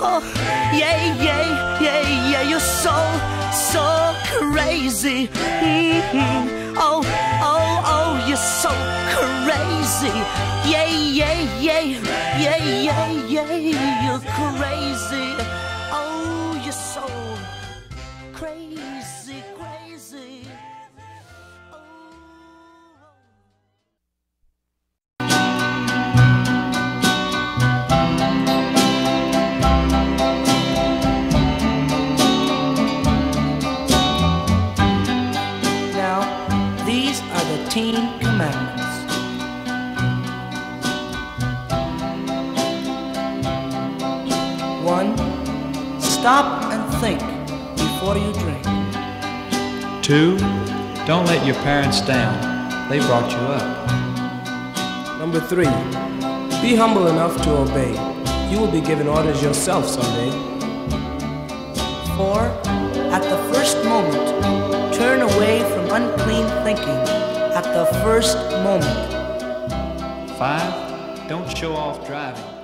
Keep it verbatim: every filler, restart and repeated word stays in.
oh, yeah, yeah, yeah, yeah. You're so, so crazy. Mm-hmm. Oh, oh, oh, you're so crazy. Yeah, yeah, yeah, yeah, yeah, yeah. You're crazy. Oh, you're so crazy, crazy. Ten Commandments. One, stop and think before you drink. Two, don't let your parents down. They brought you up. Number three, be humble enough to obey. You will be given orders yourself someday. Four, at the first moment, turn away from unclean thinking. At the first moment. Five, don't show off driving.